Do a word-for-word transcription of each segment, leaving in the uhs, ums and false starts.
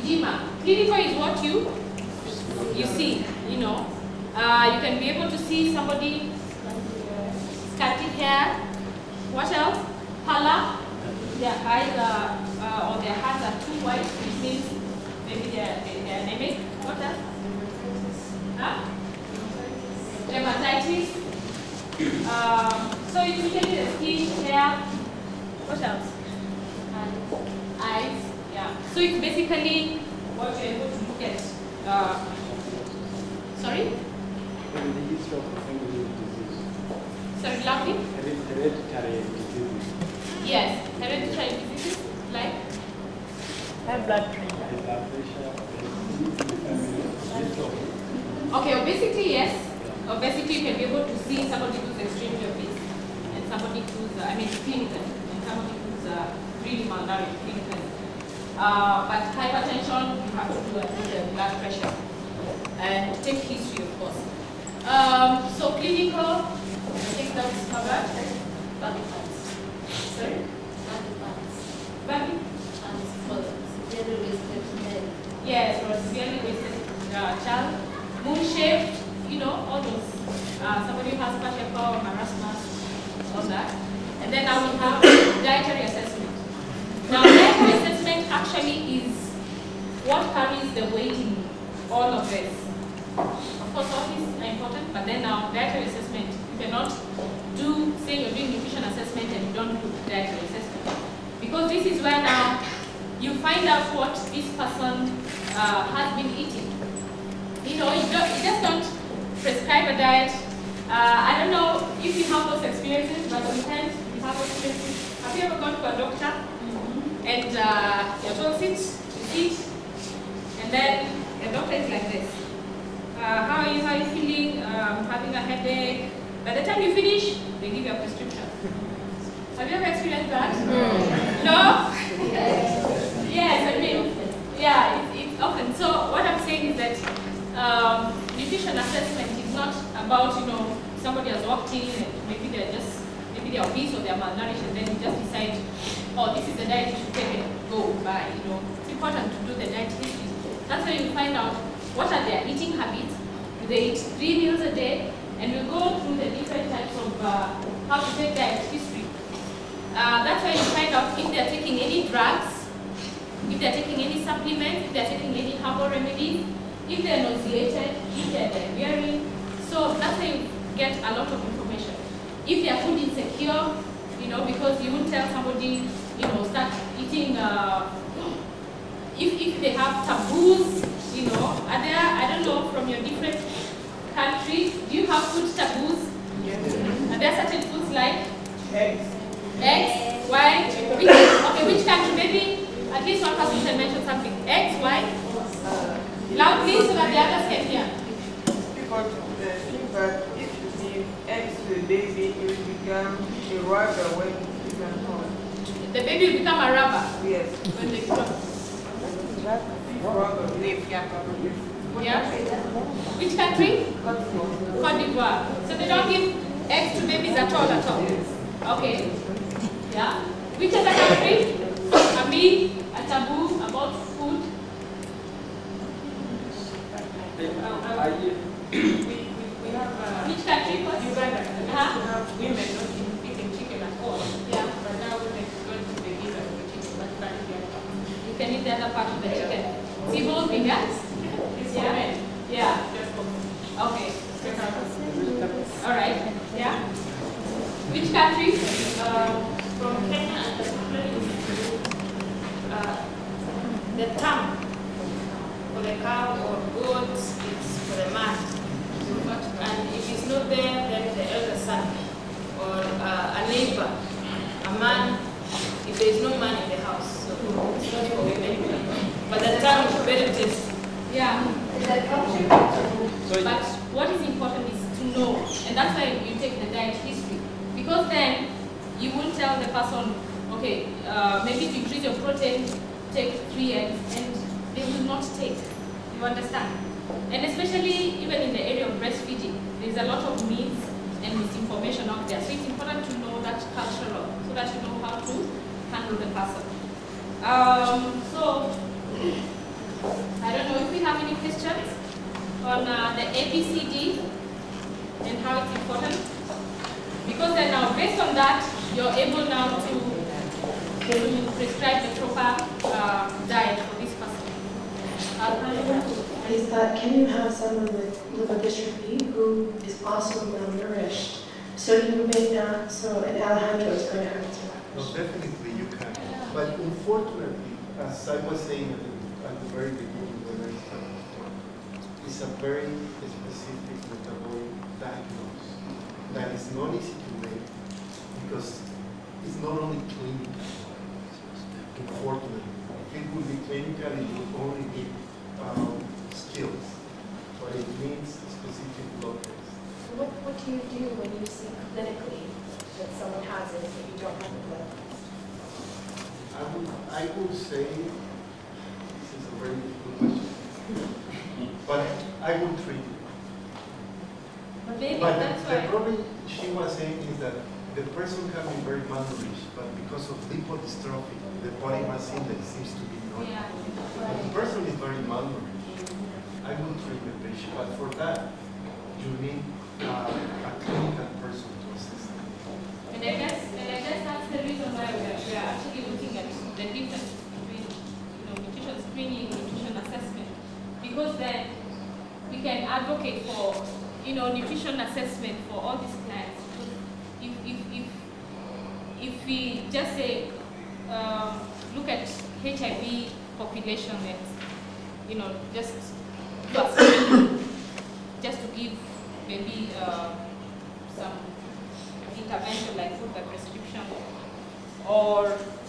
edema. Clinical is what you you see, you know. Uh, you can be able to see somebody scanty hair. What else? Pallor. Their eyes are, uh, or their hands are too white, which means maybe they're, they're anemic. What else? Huh? Dermatitis. Um, so it's usually the skin, hair. What else? Eyes. Yeah. So it's basically what you're able to look at. Uh, sorry? And the history of family disease. Sorry, loudly? Hereditary diseases. Yes, hereditary diseases like High blood pressure. High blood pressure, obesity. okay, obesity, yes. Obesity, you can be able to see somebody who's extremely obese and somebody who's, uh, I mean, clinical, and somebody who's uh, really malnourished clinically. Uh, but hypertension, you have to do a blood pressure and take history, of course. Um, so clinical, I think that's covered. Body parts. Sorry? Body parts. Body? And for severely wasted men. Yes, for a severely wasted uh, child. Moon shaped, you know, all those. Uh, somebody who has kwashiorkor, marasmus, all that. And then now we have dietary assessment. Now, dietary assessment actually is what carries the weight in all of this. Of course, all these are important, but then now dietary assessment, you cannot do, say you're doing nutrition assessment and you don't do dietary assessment. Because this is where now you find out what this person uh, has been eating. You know, you, don't, you just don't prescribe a diet. Uh, I don't know if you have those experiences, but sometimes you have those experiences. Have you ever gone to a doctor mm-hmm. and uh, you're told sit, you sit, and then the doctor is like this. Uh, how are you, how are you feeling? Um, having a headache. By the time you finish, they give you a prescription. Have you ever experienced that? Mm. No? Yes. Yes, I mean, yeah, it, it's often. So what I'm saying is that um, nutrition assessment is not about, you know, somebody has walked in and maybe they're just, maybe they're obese or they're malnourished and then you just decide, oh, this is the diet you should take and go by, you know. It's important to do the diet history. That's where you find out what are their eating habits. Do they eat three meals a day? And we'll go through the different types of uh, how to take diet history. Uh, that's why you find out if they're taking any drugs, if they're taking any supplements, if they're taking any herbal remedies, if they're nauseated, if they're diarrhea. So that's why you get a lot of information. If they're food insecure, you know, because you won't tell somebody, you know, start eating, uh, if, if they have taboos, you know, are there, I don't know, from your different countries, do you have food taboos? Yes. Are there certain foods like? Eggs. Eggs? Why? Which, okay, which country? Maybe at least one person can mention something. Eggs? Why? Uh, Loudly so that the others can hear. Because the thing that if you give eggs to the baby, it will become a rubber when you can hold. The baby will become a rubber? Yes. When they grow. Rubber, leaf, yeah. Yeah? Which country? Cote d'Ivoire. So they don't give eggs to babies at all, at all? Okay. Yeah? Which other country? A myth, a taboo about food? Uh, we, we, we have uh, Which country? Uganda. Uh-huh. We have women not eating chicken at all. Yeah. But now women don't eat the gizzard of the chicken, but that is the other part. You can eat the other part of the chicken. It's evolving, yes? It's for Yeah. men. Yeah. Just for men. Okay. All All right. Yeah? Which country? Uh, from Kenya and particularly uh, the tongue for the cow or goat is for the man. And if it's not there, then the elder son or uh, a neighbor, a man, if there is no man in the house, so it's not for women. But the tongue is very tasty. Yeah. So But what is important is to know, and that's why you take the diet history. Because then you won't tell the person, okay, uh, maybe to increase your protein, take three eggs, and they will not take. You understand? And especially even in the area of breastfeeding, there's a lot of myths and misinformation out there. So it's important to know that cultural, so that you know how to handle the person. Um, so I don't know if we have any questions on uh, the A B C D and how it's important. Because then now, based on that, you're able now to, to prescribe the proper uh, diet for this person. Uh, Is that, can you have someone with liver dystrophy who is also malnourished? So you may not, so an Alejandro is going to have to. No, definitely you can. But unfortunately, as I was saying at the, at the very beginning when I started, it's a very specific metabolic diagnosis that is not easy to make because it's not only clinical. Unfortunately, if it would be clinical, it would only need um, skills, but it needs specific blood tests. What, what do you do when you see clinically that someone has it but you don't have the blood test? I would, I would say, this is a very difficult question, but I would treat it. But maybe But that's the why. problem she was saying is that the person can be very malnourished, but because of lipodystrophy, the body mass index seems to be normal. Yeah. If the person is very malnourished, I will treat the patient, but for that, you need uh, a clinical person to assist them. And I guess, and I guess that's the reason why we are, we are actually looking at the difference between, you know, nutrition screening, nutrition assessment, because then we can advocate for, you know, nutrition assessment for all these clients. If if if if we just say um, look at H I V population and, you know, just just to give maybe uh, some intervention like food by prescription, or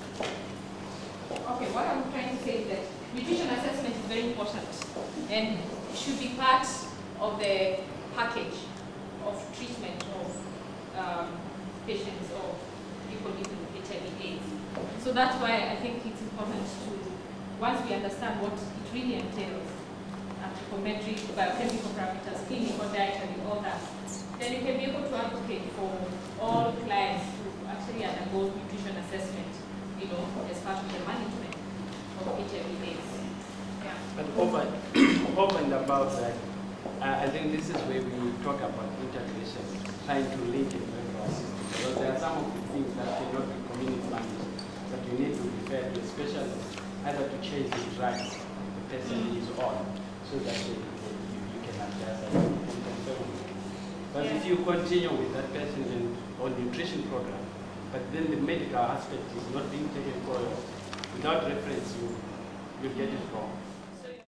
okay, what I'm trying to say is that nutrition assessment is very important and should be part of the package of treatment of um, patients or people living with H I V AIDS. So that's why I think it's important to, once we understand what it really entails, anthropometric, biochemical parameters, clinical, dietary, all that, then you can be able to advocate for all clients who actually undergo nutrition assessment, you know, as part of the management of H I V AIDS. Yeah. But over, over and above that, uh, I think this is where we talk about integration, trying to link it with our system. Because there are some of the things that cannot be community managed, that you need to refer to a specialist, either to change the drugs the person is on, so that you, you, you can adjust and you can confirm it. But Yeah. if you continue with that person in, on nutrition program, but then the medical aspect is not being taken care of, without reference, you, you get it wrong.